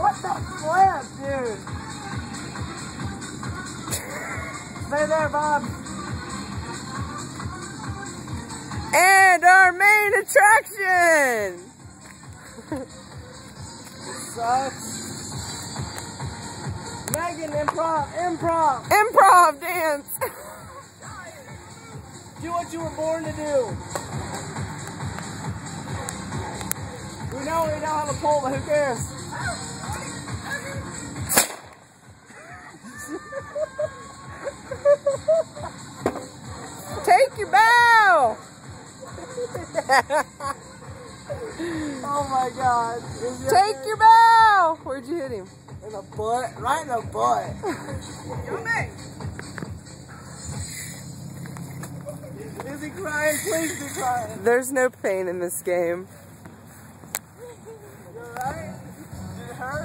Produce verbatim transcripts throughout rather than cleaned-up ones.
What the flip, dude? Stay there, Bob. And our main attraction! Sucks. Megan, improv, improv. Improv dance. Do what you were born to do. We know we don't have a pole, but who cares? Take your bow. Oh my God. Take your bow. Where'd you hit him? In the butt. Right in the butt. Is he crying? Please be crying. There's no pain in this game. You alright? Did it hurt?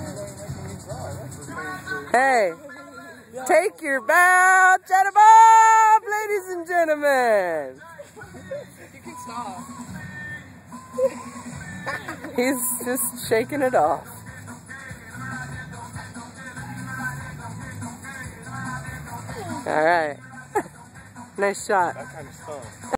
Hey, take your bow, Chedda Bob, ladies and gentlemen. You can stop. He's just shaking it off. All right. Nice shot. That kind of stuff.